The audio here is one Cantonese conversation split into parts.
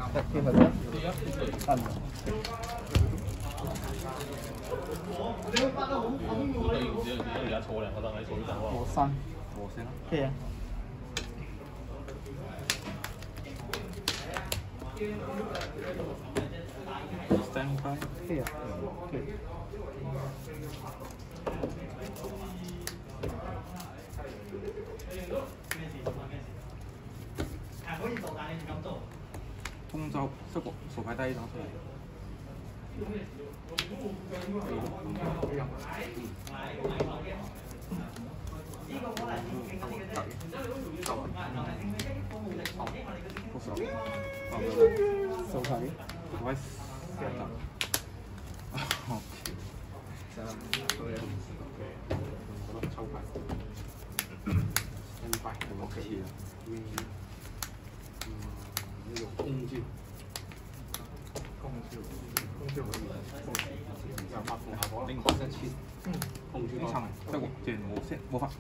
貼合咗，按。 而家坐兩個燈喺坐呢度喎。 我刪， 我先啦。 可以啊。 Stand by。 可以啊，可以。 可以做，但係你唔敢做。 通州出國手牌低打出嚟。 手牌。 喂，得。好巧。抽牌。跟牌我可以。那种空镜，空镜可以，要发空下波，零八三七，空镜呢場即係即係冇法。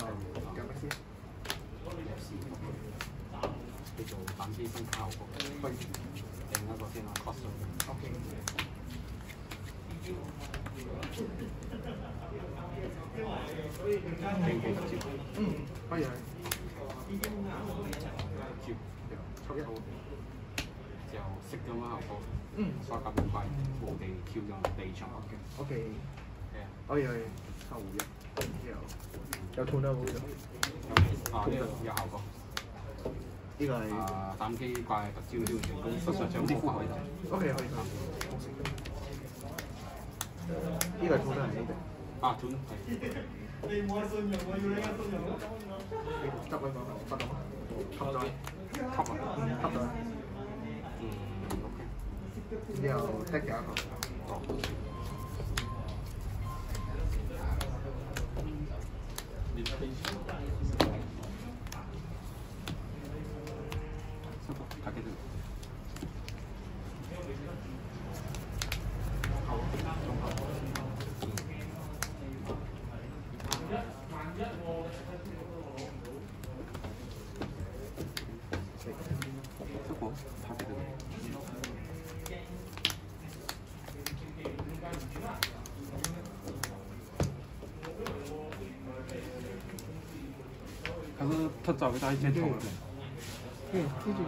叫做反機分卡效果，不如另一個先啦 ，cost。OK。可以係。抽一號就識咗嘛效果，所以咁快無地跳上地場嘅。OK。係啊。可以抽一，有套得冇咗？呢個有效果。呢個係膽機怪特招招成功，實際上啲可以。OK 可以。呢個套得係呢個。啊，套得係。你冇信用，我要你嘅信用。執佢講，發動。吸咗，吸啊，吸咗。OK。然後踢幾個？它是特早给大家一件头的。 这就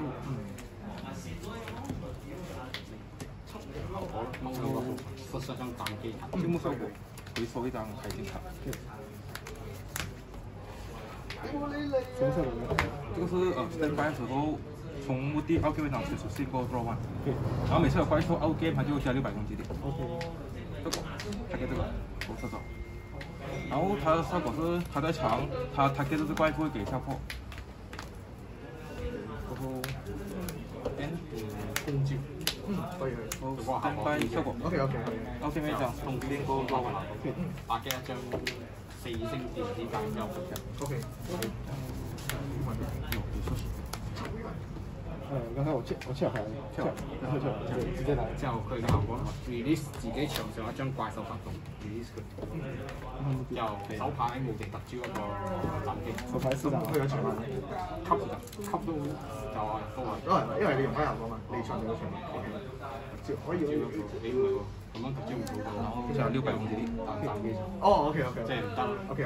蒙了个复射张单机，积木效果，回收一张海景卡。 什么效果呢？ 这个是standby 时候从墓地奥 game 上选出4个 draw one，然后每次有怪兽奥 game 它就加600攻击力。 OK。 这个，它给这个，我特早。然后它的效果是，它在场，它给这只怪不会给下破。然后攻击， 可以。 哦，standby 效果。 OK。 奧 game 一張，同邊個draw one？打嘅一張4星電子彈之後。OK。 剛才我跳海，直接來。 之後佢嘅效果 release 自己場上一張怪獸發動 release 佢，由手牌無敵特招一個斬擊。 手牌4張。佢有場嗎？ 吸都就係都係。 因為你用開效果嘛，你場有場。可以。 你唔係喎，咁樣特招唔到㗎，就係600攻擊力斬擊。 哦 ，OK。 即係唔得。OK。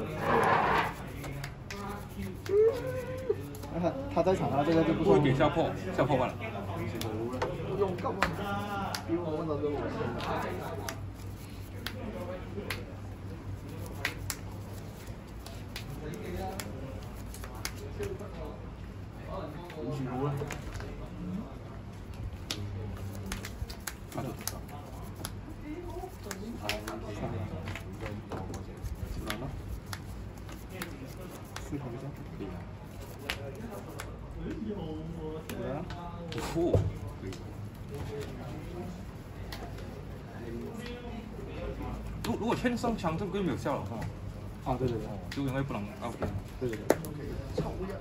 他在場，他這個就不會給下破完了。 用幹嘛？比我們都許圖啊！不错。如果欠上枪，这个就没有效了哈。 啊，对， 就因为不能 OK。 对。抽一。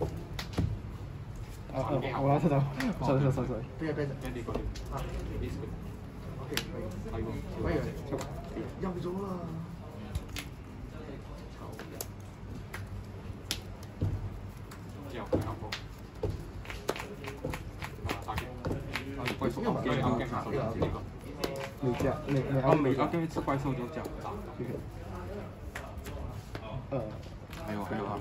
我拿特走，sorry。對啊，啊 ，OK，可以，入咗啦。 之後佢下波。打擊。 怪兽，我给我给他这个。每个吃怪兽就这样。还有啊。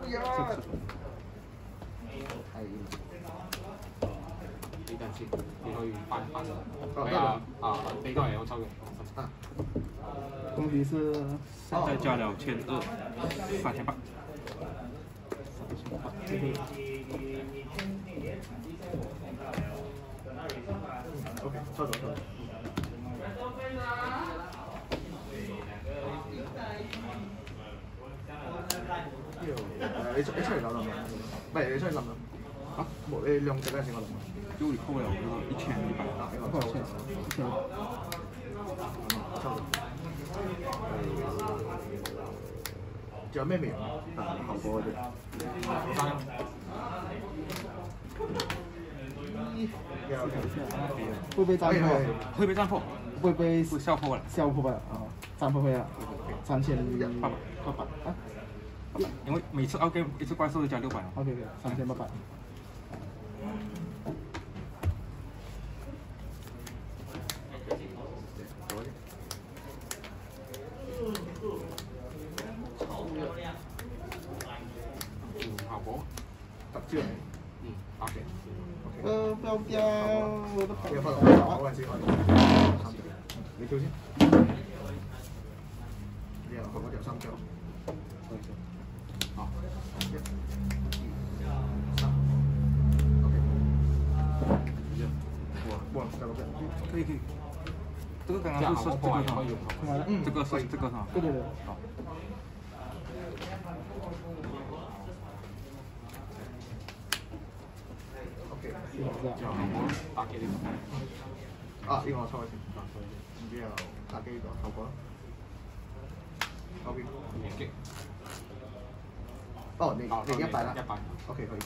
你等先，你可以翻。俾多人有抽嘅。 公敌是现在加了1200，3800。 OK， 抽到。你出嚟諗諗，唔係你出嚟諗諗。啊，冇你兩隻嗰陣時我諗。 就你扣了1200。 多少錢？1200。抽到。仲有咩未用？效果嗰啲。会被斬破？ 會被斬破？ 會被笑破了。 笑破了啊！斬破了，3800啊！ 因為每次 out game 一隻怪獸就加600。 OK， 3800。 效果 10招。 8嘅。 標我都睇。我陣時你跳先。你又我條3張。好。1、2、3。OK。哇，再6個。可以。這個剛剛是這個哈，這個是這個哈。對。好。打機呢個。呢個我抽開先。然之後打機呢個後果。後邊。連擊。你100啦。100。OK 可以。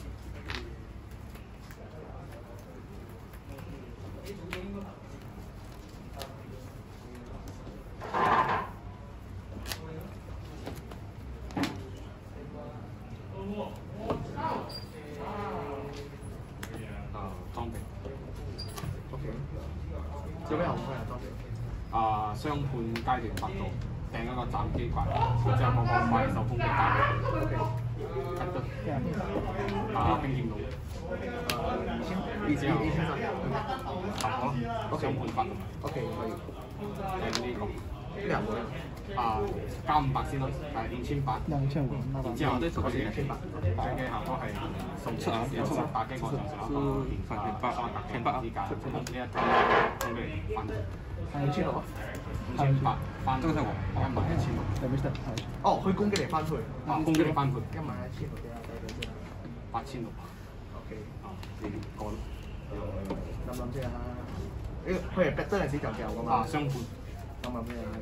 裝備 ，OK， 有咩好開啊裝備？雙判階段發動，掟一個斬機怪，然之後個怪獸攻擊打佢 ，OK， 得得，冰劍龍，2000，差唔多，雙判發動 ，OK 可以，掟呢個，咩人會？加500先咯，係2800。然之後我哋2800，最嘅效果係送出打機過程時候1800之間，呢一套準備翻。2600，翻這個是我11600。哦，佢攻擊嚟翻倍。攻擊嚟翻倍。11600嘅，8600。OK。你講。諗先啊！佢係逼真係死就掉㗎嘛。雙盤。諗咩啊？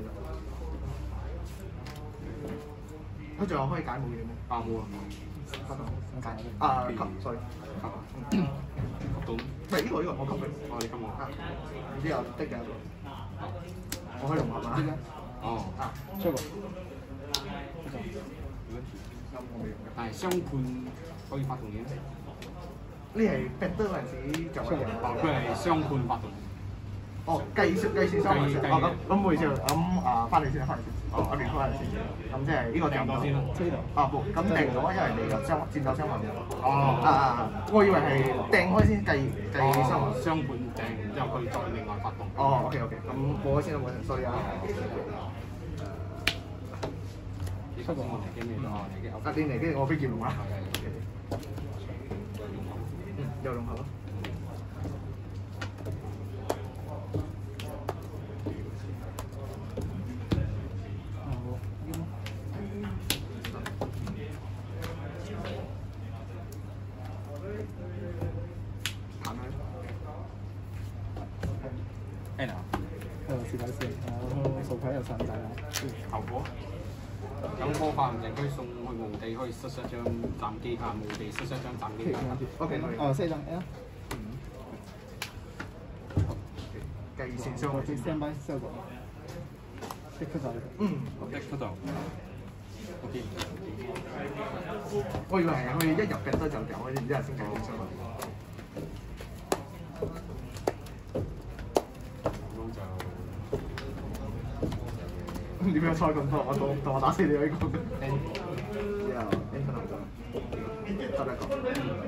佢仲有可以解冇嘢咩？冇啊，解吸水，吸到。唔係呢個我吸佢。你吸我。然之後的嘅，我可以融合嘛？出個。但係雙判可以發動嘅。呢係逼得嗰陣時就係。佢係雙判發動。計算雙判。咁唔好意思，咁翻嚟先，翻嚟先。我連開下先，咁即係呢個訂咗先啦。冇，咁訂咗，因為你個戰鬥雙盤。我以為係訂開先計雙盤訂，然之後佢再另外發動。OK， 咁冇咗先啦，冇人衰啊。出個連嚟機，我飛劍龍啊。有融合咯。是牌先，然後手牌有3仔啦。效果有魔法唔淨可以送去墓地，可以塞一張斬機卡，墓地塞一張斬機卡。OK， 4張 L。計線雙。我先 stand by 效果。即刻就。即刻就。OK。我以為係可以一入嘅得就掉，然之後先計線雙。 點樣猜咁多？同我打死你呢個。之後 N 分後咗，得一個。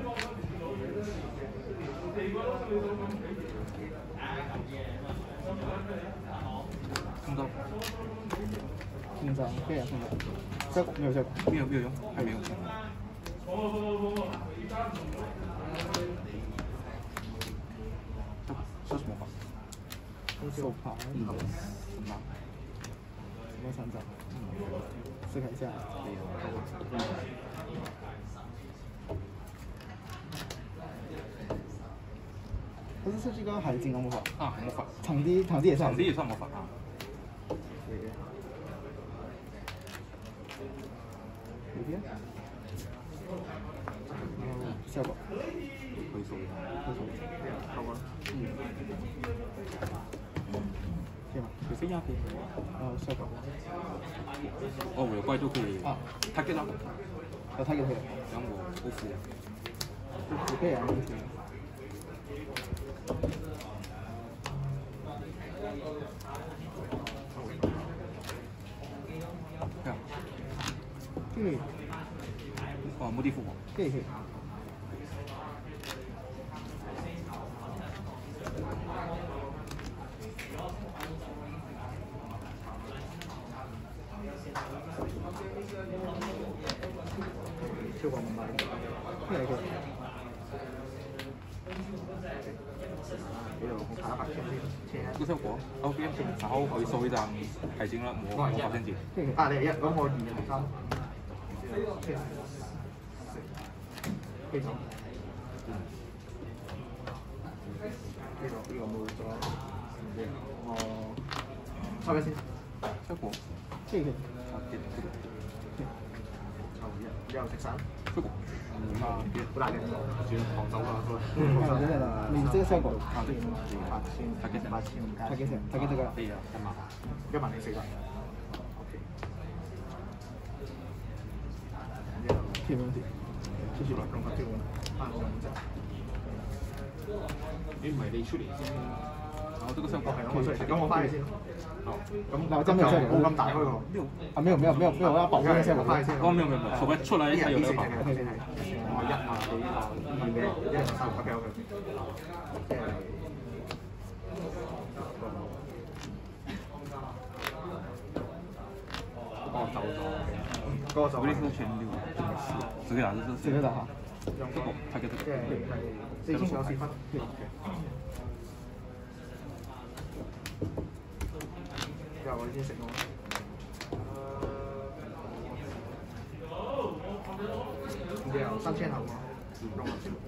空刀。 空招，对呀，空招。效果没有效果？ 没有用，还没有。说什么话？ 手牌。 什么？ 什么三张？思考一下。可是设计刚还是金刚魔法啊，魔法。 场地也算。 场地也算魔法啊。 有边。效果。 回收。 好吧。 可以吗？ 有飞压可以。 效果。 哦，我有怪就可以。啊，他给了。 他给他。 然后我不服。 不可以啊，不可以。 看。 这个。 哦，墓地复活。 可以。 超過500。 可以。 这个效果 OK， 然后回收一張海晶了魔法陷阱。 啊，你係1，咁我2同3。飛走。呢個冇咗。我抽一先。 效果。 這個。 抽1，之後食散。 效果。 好大嘅，轉防守啦， 你這個效果。 啊，對。 他給這個。 對呀 ，10,000，10400。 可以沒問題。繼續。 用個招換，5隻。 你唔係你出嚟先，然後這個效果係我出嚟，咁我翻去先。好，咁真係冇咁大開個。 啊，沒有，我要保護一下我翻去先。 哦，沒有，除非出來才有得保。 我1嘛，你呢個2嘅，1、3 ，OK。 走咗。 嗰個就嗰啲都全料，十個打就是 10個打哈。 用這個，他給這個。 即係4有4分。之後我先食咯。然後3000後用落先。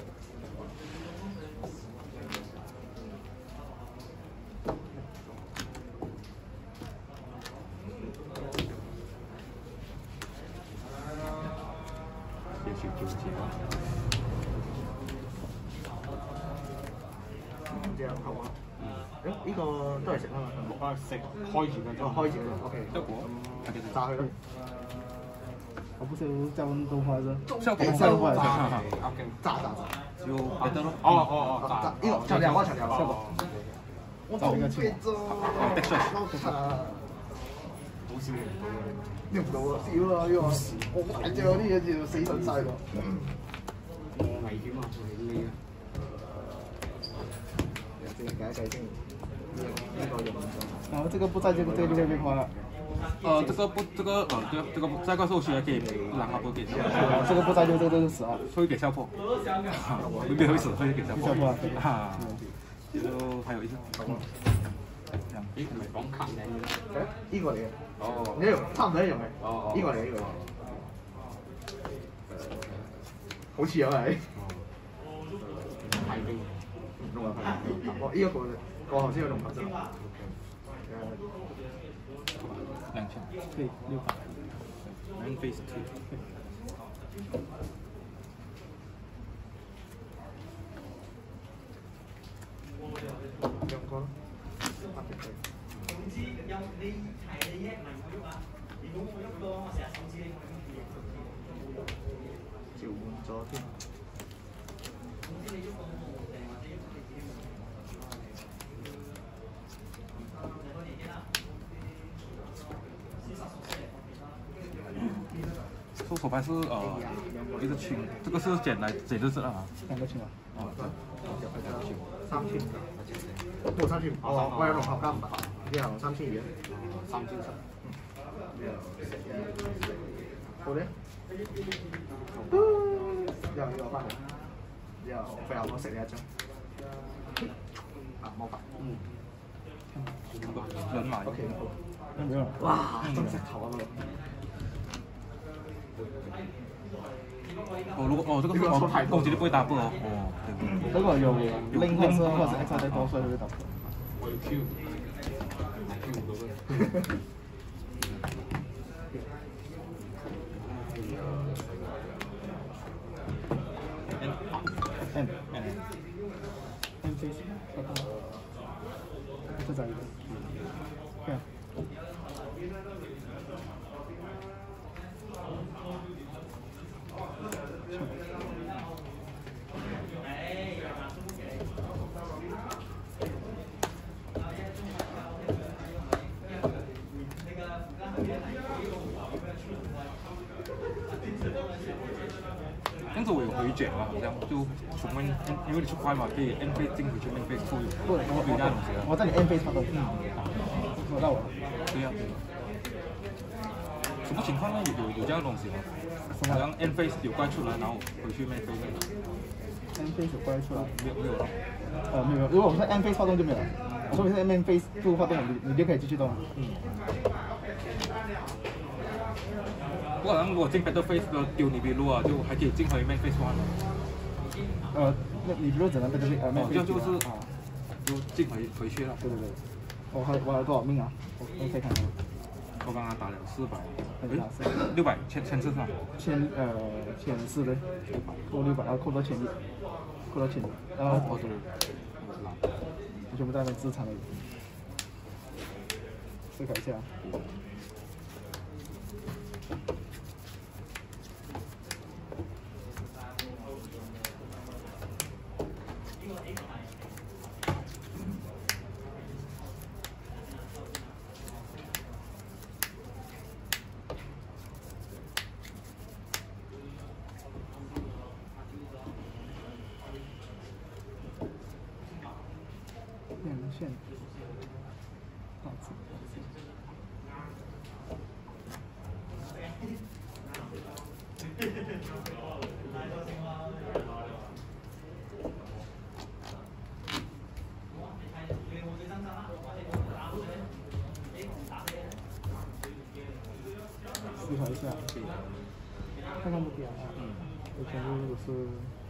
之後後啊，呢個都係食啊嘛， 食開住嘅， 開住嘅 ，OK。 效果， 炸佢咯。 我不是在問動畫啫。 效果 ，OK。炸。 就別得咯。 炸，呢個長條啊， 效果。我找一個去。 好少用到啊，少啦呢個。好大隻嗰啲嘢就死神晒咯。 危險啊！你啊！ 改一改先，那個用。 然後這個不在這個就會變化了。 這個不，這個對，這個再怪獸學可以讓它不給消破。 這個不在就這個都是死啊。 所以給消破。沒會死，所以給消破。 消破啊。 啊。就還有一個。咦？唔係講卡嘅？ 呢個嚟嘅。哦。呢個差唔多一樣嘅。哦。呢個嚟嘅呢個。好似啊係。排兵。用啊排兵。哦，呢一個我頭先有用頭先。 2000。 對，600。 One phase 2。 兩個咯。 總之有你提你 app 咪唔喐啊！如果我喐到，我成日手指你召喚咗添。 總之你喐到冇定或者喐到你自己冇。 手牌是一个青，这个是捡日式啊。 2個青啊。 哦，3千，冇3千，我有6盒加500，然後3000元。 3000。 好咧。又要攞翻嚟，又最後我食你一張。啊，魔法。 人馬。 OK， 好。 沒有。 哇，真石頭啊！ 這個是攻擊力不會打破哦。 這個有令或者 X 再多，所以會打破。 我有 Q，買 Q 5個。 M face， 這找一個。對啊。 这样子我有回卷啊，好像就从问，因为你出快嘛，可以 N 飞进回去 N 飞出有，我有这样东西啊。 我在你 N 飞差不多。找到我了。 对呀。什么情况呢？有这样东西吗？好像 N 飞有怪出来，然后回去 N 飞。 N 飞有怪出来？ 没有了。 没有。如果我是 N 飞发动就没有了。我说你是 N 飞不发动，你就可以继续动了。 不过好像如果进 Battle Phase 的丢你比路啊，就还可以进回 Main Phase 1了。 那你比如只能 Battle Phase 就是就进回去了。 对。我还有多少命啊？我可以看看。 我刚刚打了400，600，1000次上。 1004对，扣600，然后扣到1000，然后对， 我全部在那资产里。思考一下。两线，好字。思考一下，看看目标啊。我全部都是。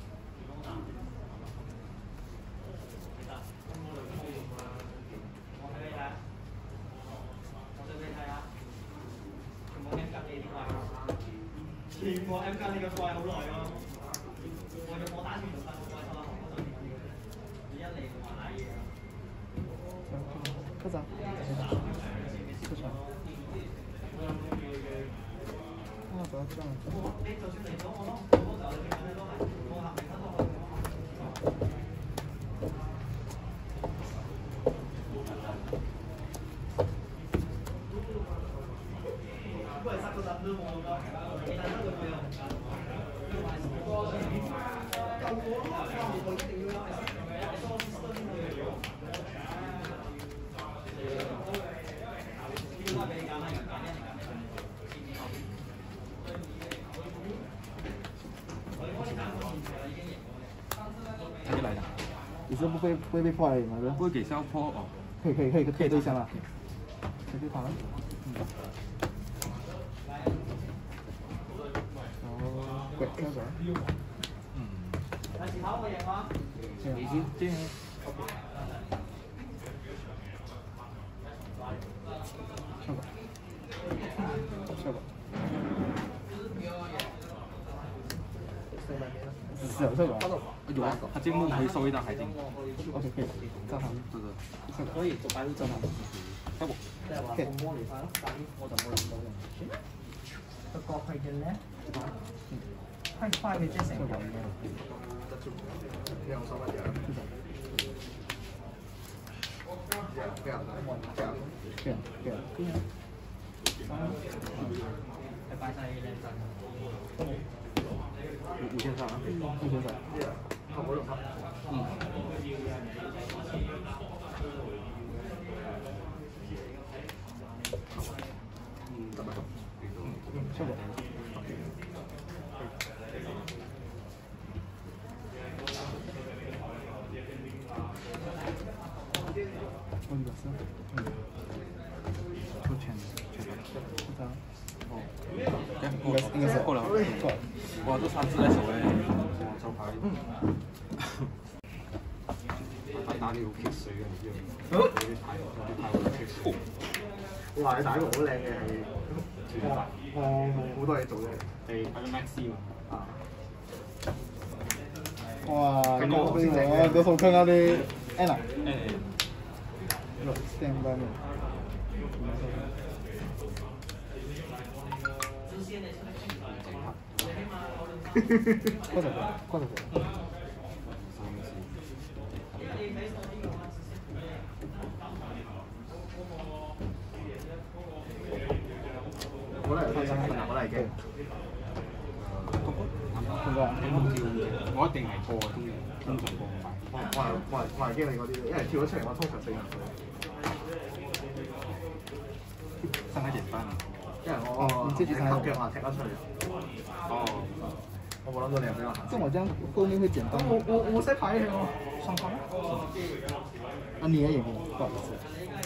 全部 M 加你個怪好耐咯，我打算用翻個怪收啦，你一嚟就話嘢。 科長，科長。啊，不要這樣。你就算嚟咗我咯，我就你講你都係，我合併得落。不過塞個陣都冇咁多。 他就来了。 你是不会被破而已嘛？ 不会给消破哦。 可以对枪了，可以对跑了。鬼那个。 有時考我贏嗎？ 你先這樣。 上吧。是吧？ 有啊，他进木可以收一张海金。 OK， 可以，照他。 是的。 可以，做白都照他。 差不多。 即係話我摸嚟翻咯，但係我就冇諗到用。個角係嘅咧，快嘅即係成個嘅。 兩手乜嘢？ 對啊。 擺晒靚陣。 五千三啊， 五千三。 後補6級。 效果。我140。出钱。出张。哦。应该是够了。 够。 哇，这3只在手嘞，哇，招牌。打你好棘水嘅，唔知你太好棘水。 哇！你打個好靚嘅係，好多嘢做嘅。 係擺咗 Max 嘛。啊。 哇！都好坑啊啲 Anna。stand by 過嚟。 我都係開心困難，我都係驚。 通過。 我一定係過嘅，通常過唔快。 我係驚你嗰啲，因為跳咗出嚟，我通常死人。 上海點翻啊？ 因為我級嘅話踢得出嚟。 哦。 我冇諗到你又俾我行。 像我這樣後面會簡單。 我識牌嘅我。上牌。 啊，你也有，不好意思。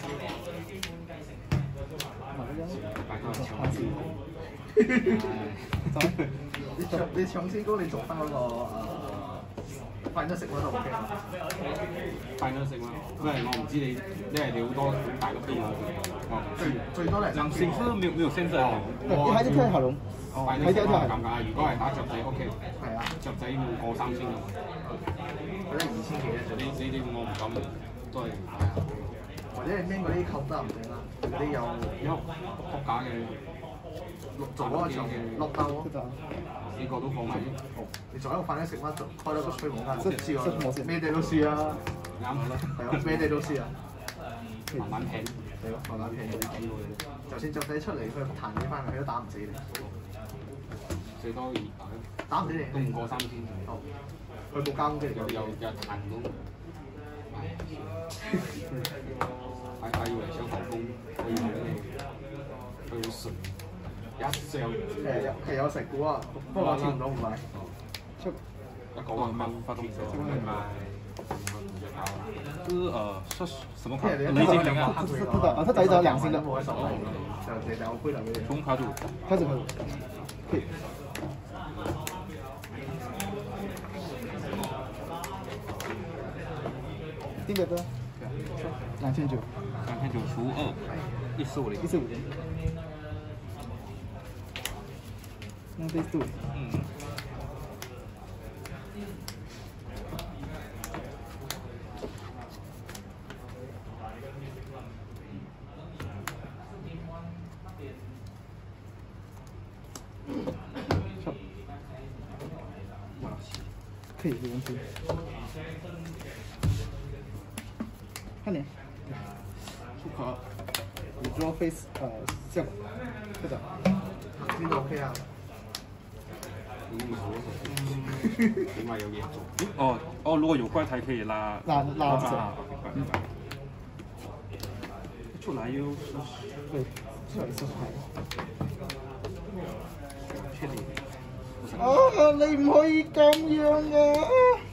你搶先高，你做翻嗰個快得食嗰度 OK。 快得食嘛，因為我唔知你，因為你好多大個邊最多咧。 兩星是沒有限制哦。 你還是跳海龍。 快得食嘛，尷尬。如果係打雀仔 OK。 係啊。雀仔要過3000㗎。 佢得2000幾啫。 你我唔敢，都係。 或者你拎嗰啲扣得唔定啦，嗰啲有撲架嘅。 做嗰個場落兜咯， 呢個都放埋。 你做一個快啲食乜做，開咗個吹網間，試過咩地都試啊。 啱啦， 係咯，咩地都試啊。 慢慢拼， 係咯，慢慢拼。就算雀仔出嚟，佢彈起翻嚟，佢都打唔死你。 最多打唔死你。 都唔過3000。 哦，佢冇交機嚟。 有彈到。快以為想防風，我以為佢好順。一上係有食股啊，不過我跳唔到咁快。 出一個1蚊發動機， 是什麼卡？ 雷精靈啊！他打一張2星的。 從卡組。 開始。可以。定別的。2900。 2900除2，140。140。那得对。 可以，没问题。看你。出卡。Withdraw face 效果。是的。 呢個 OK 啊。 起碼有嘢做。 哦，如果有怪胎可以拉着。 出來又是。 對，出來是牌。 確定。 你唔可以咁樣啊！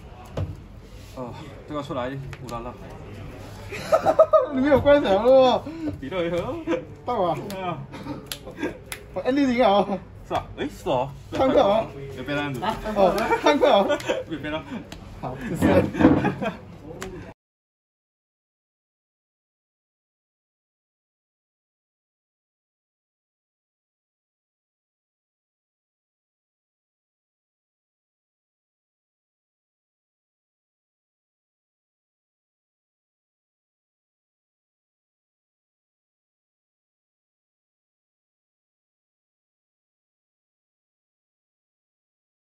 這個出來烏拉拉。 你沒有怪場咯喎。 比對呵。 到啊。我 ending 啊。 是啊，是哦。 看快哦。 有別樣子。 看快哦。 別了。 好，謝謝。